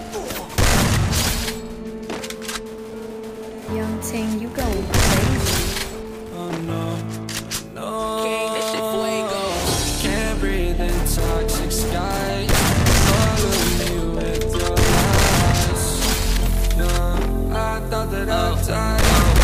Young Ting, you going crazy. Oh no, no. This shit fuego. Can't breathe in toxic skies. Follow me with your lies. No, I thought that I'd die.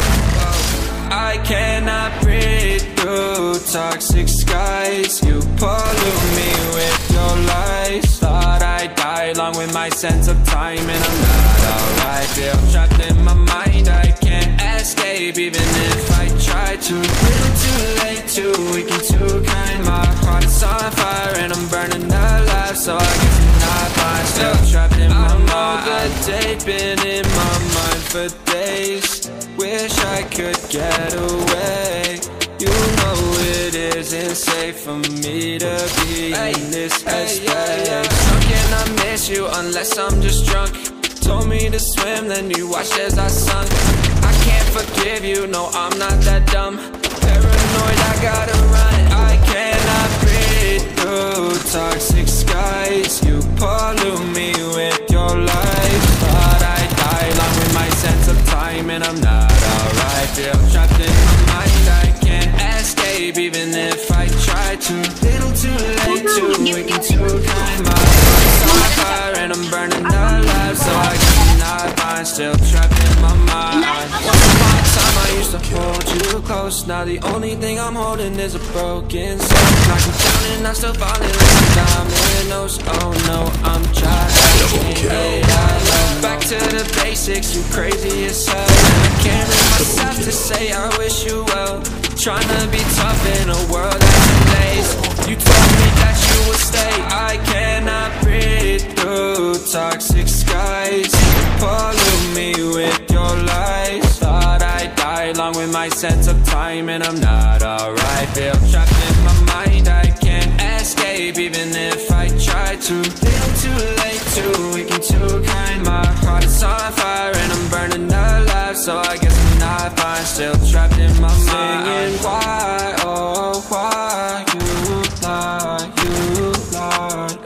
I cannot breathe through toxic skies. You pollute me with your lies. Thought I'd die along with my sense of time, and I'm not alright. Feel trapped in my mind, I can't escape even if I try to. Little too late, too weak and too kind. My heart is on fire and I'm burning alive, so I guess I'm not fine. Still trapped in my mind. I know that been in my mind for days. Wish I could get away. You know it isn't safe for me to be in this headspace. Drunk and I miss you unless I'm just drunk. Told me to swim, then you watched as I sunk. I can't forgive you, no, I'm not that dumb. Paranoid, I gotta run. I cannot breathe through toxic skies. You pollute me with your lies. Thought I'd die along with my sense of time, and I'm not alright. Feel trapped in my mind, I can't escape even if I try to. Little too late, too weak and too kind. My heart's on fire and I'm burning alive, so I guess I'm not fine. Still trapped in my mind. Once upon a time I used to hold you close. Now the only thing I'm holding is a broken soul. Knocking down and I'm still falling like some dominoes. Oh no, I'm trying to get out. Back to the basics, you crazy as hell. And I can't bring myself to say I wish you well. Trying to be tough in a world that's amazed. You told me that you would stay. I cannot breathe through toxic skies. You pollute me with your lies. Thought I'd die along with my sense of time, and I'm not alright. Feel trapped in my mind, I can't escape even if I try to. Little too late, too weak and too kind. My heart is on fire and I'm burning alive, so I guess I'm not fine. Still trapped in my mind. Singing why, oh why you lie, you lie.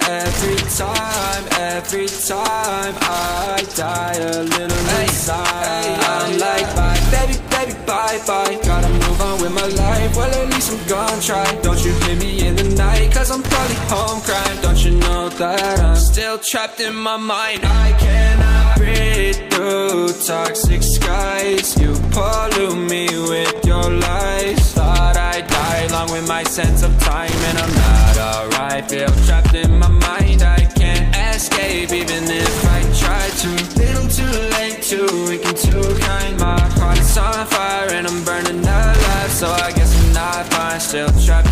Every time I die a little inside. I'm like bye, baby, baby, bye, bye. Gotta move on with my life, well at least I'm gonna try. Don't you hear me in the night, cause I'm probably home crying. Don't you know that I'm still trapped in my mind. I cannot breathe through toxic skies. You pollute me with your lies. Thought I'd die along with my sense of time, and I'm not alright. Feel trapped in my mind, I can't escape even if I try to. Little too late, too weak and too kind. My heart is on fire and I'm burning alive, so I guess I'm not fine. Still trapped